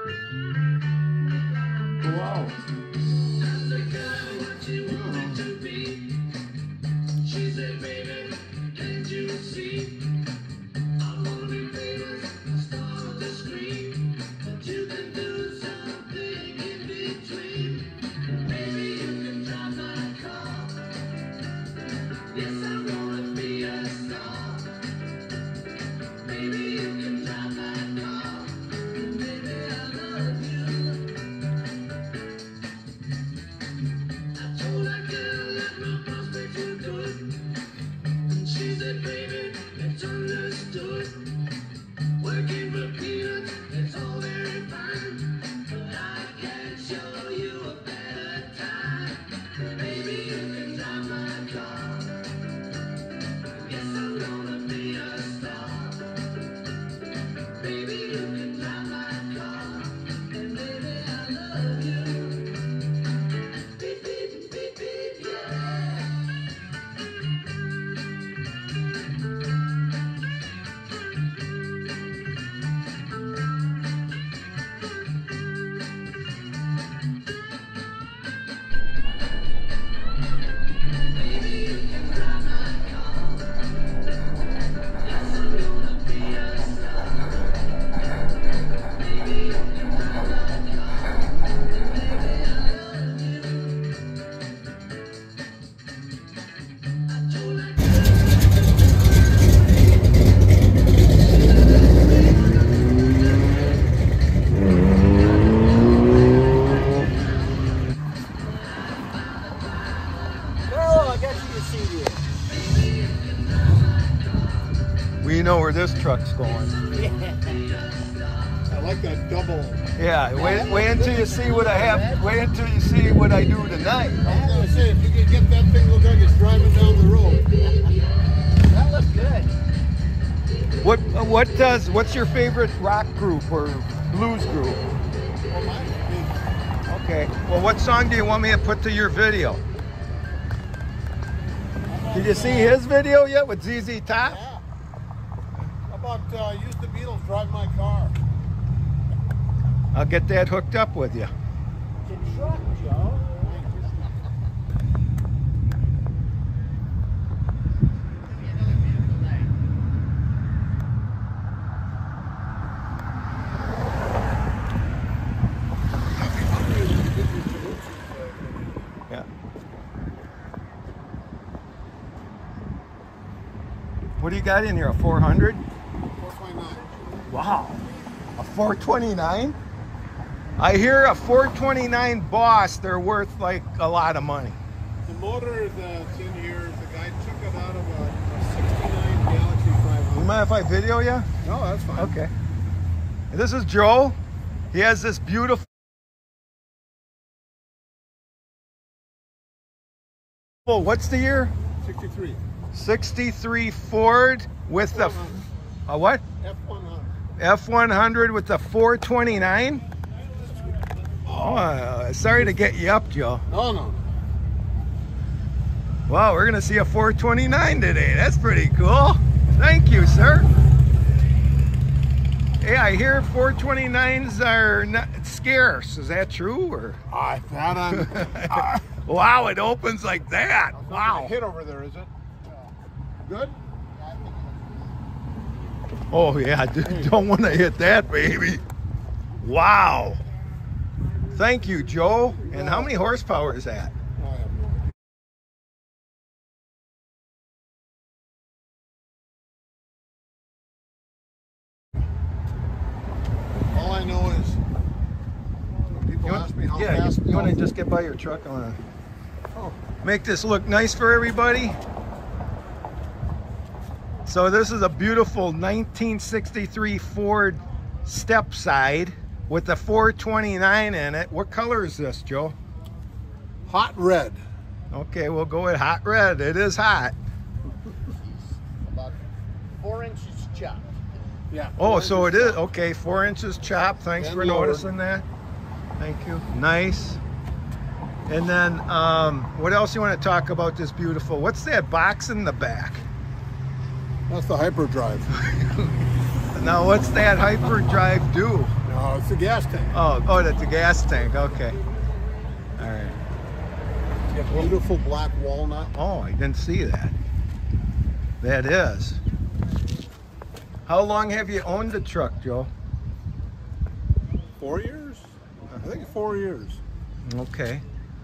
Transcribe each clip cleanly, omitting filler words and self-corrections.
Wow. We know where this truck's going. I like that double. Yeah, wait until you see what I have. Wait until you see what I do tonight. I was gonna say, if you could get that thing look like it's driving down the road. That looks good. What's your favorite rock group or blues group? Oh, mine. Okay. Well, what song do you want me to put to your video? Did you see his video yet with ZZ Top? Yeah. How about use the Beatles, Drive My Car? I'll get that hooked up with you. It's a truck, Joe. Yeah. What do you got in here? A 400? 429. Wow. A 429? I hear a 429 Boss, they're worth like a lot of money. The motor that's in here, the guy took it out of a 69 Galaxy 500. You mind if I video you? No, that's fine. Okay. This is Joe. He has this beautiful. What's the year? 63. 63 Ford with the a what? F100. F100 with the 429. Oh, sorry to get you up, Joe. No, no. Wow, we're gonna see a 429 today. That's pretty cool. Thank you, sir. Hey, I hear 429s are not scarce. Is that true, or? I bet I'm. Wow, it opens like that. Wow. Hit over there, is it? Good? Oh yeah, don't want to hit that, baby. Wow. Thank you, Joe. And how many horsepower is that? I have no idea. All I know is when people ask me how fast. You want to just get by your truck? I want to make this look nice for everybody. So this is a beautiful 1963 Ford step side with the 429 in it. What color is this, Joe? Hot red. Okay, we'll go with hot red. It is hot. About 4 inches chopped. Yeah. Oh, so it is. Okay, 4 inches chopped. Thanks And for lowered. noticing that. Thank you. Nice. And then, what else you want to talk about this beautiful? What's that box in the back? That's the hyperdrive. Now, what's that hyperdrive do? No, it's the gas tank. Oh, that's a gas tank. Okay. All right. It's got beautiful black walnut. Oh, I didn't see that. That is. How long have you owned the truck, Joe? 4 years? I think 4 years. Okay.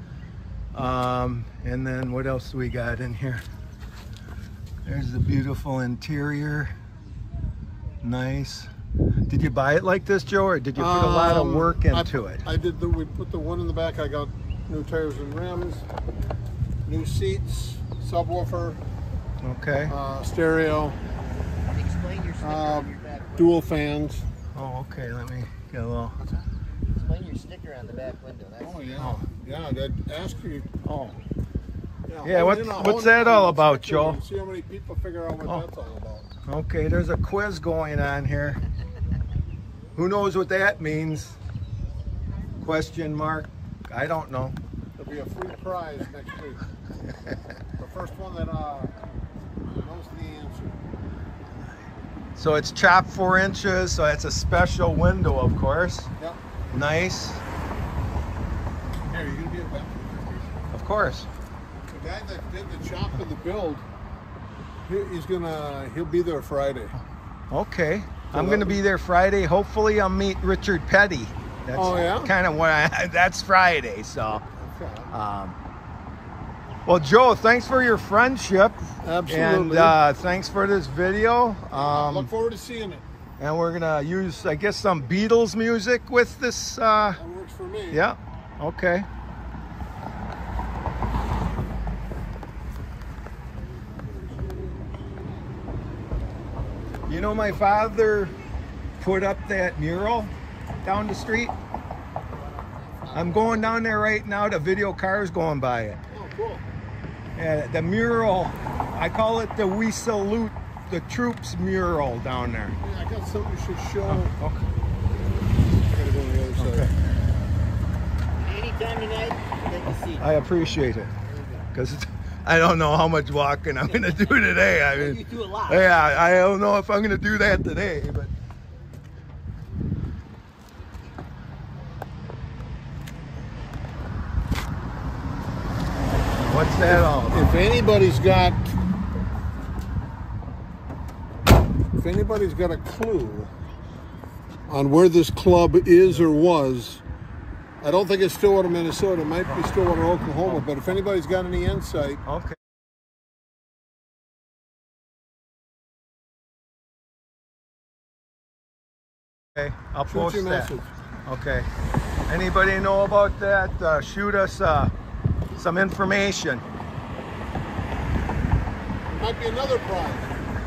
And then what else we got in here? There's the beautiful interior. Nice. Did you buy it like this, Joe, or did you put a lot of work into it? I did. We put the one in the back. I got new tires and rims, new seats, subwoofer, Okay. stereo, Explain your sticker on your back window. dual fans. Oh, okay. Let me get a little. Explain your sticker on the back window. That's Oh. Yeah. That ask you. Oh. Yeah. What's that all about, Joe? See how many people figure out what that's all about. Okay, there's a quiz going on here. Who knows what that means? Question mark. I don't know. There'll be a free prize next week. The first one that knows the answer. So it's chopped 4 inches, so that's a special window, of course. Yep. Nice. Here, you gonna be a back? Of course. The guy that did the chop and the build, he'll be there Friday. Okay. I'm going to be there Friday. Hopefully I'll meet Richard Petty. That's Oh, yeah? kind of what that's Friday, so. Okay. Well, Joe, thanks for your friendship. Absolutely. And thanks for this video. Look forward to seeing it. And we're going to use, I guess, some Beatles music with this. That works for me. Yeah. Okay. You know, my father put up that mural down the street. I'm going down there right now. The video car's going by it. Oh, cool. Yeah, the mural, I call it the We Salute the Troops mural down there. Yeah, I got something you should show. Okay. I gotta go on the other side. Anytime tonight, take a seat. I appreciate it, because I don't know how much walking I'm going to do today. I mean, You do a lot. yeah, I don't know if I'm going to do that today, but. What's that all about? If anybody's got a clue on where this club is or was, I don't think it's Stillwater, Minnesota. It might be Stillwater, Oklahoma. But if anybody's got any insight, Okay. Okay, I'll shoot post your that. message. Okay. Anybody know about that? Shoot us some information. Might be another prize.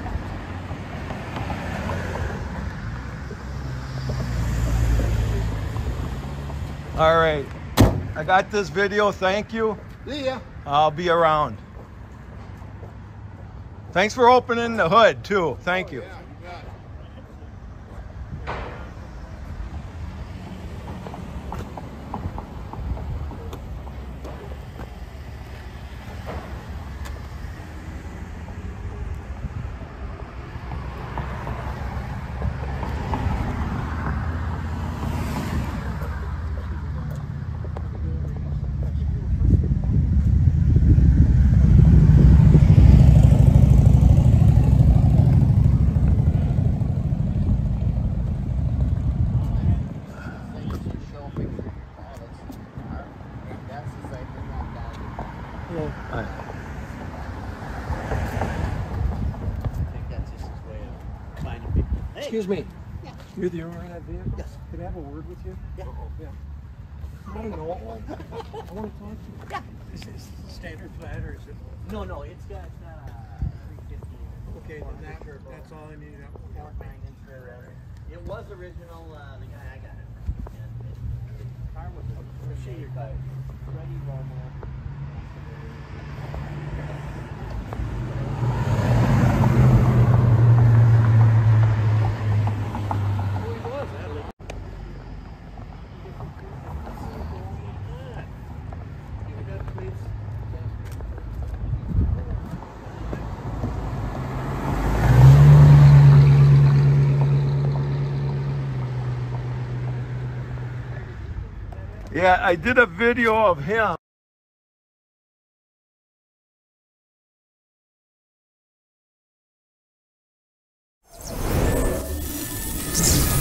All right. I got this video. Thank you. See ya. I'll be around. Thanks for opening the hood, too. Thank you. Yeah, you got it. Excuse me. Yeah. You're the owner of that vehicle? Yes. Could I have a word with you? Yeah. Yeah. I don't know. I want to talk to you. Yeah. Is this standard flat or is it? No, it's got 350. Okay, then that's all I need. 9-inch rear rudder. It was original. The guy I got it. And the car was made by Freddie Romo. Yeah, I did a video of him.